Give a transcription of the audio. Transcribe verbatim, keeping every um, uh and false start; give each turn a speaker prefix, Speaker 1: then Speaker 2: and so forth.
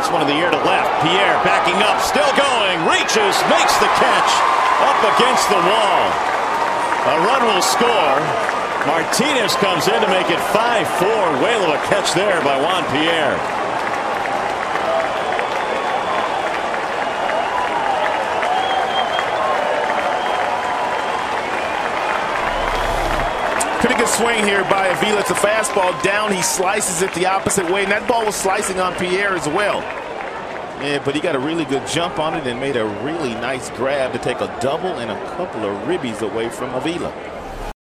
Speaker 1: Puts one in the air to left. Pierre backing up, still going, reaches, makes the catch up against the wall. A run will score. Martinez comes in to make it five four. Whale of a catch there by Juan Pierre.
Speaker 2: Pretty good swing here by Avila. It's a fastball down. He slices it the opposite way, and that ball was slicing on Pierre as well. Yeah, but he got a really good jump on it and made a really nice grab to take a double and a couple of ribbies away from Avila.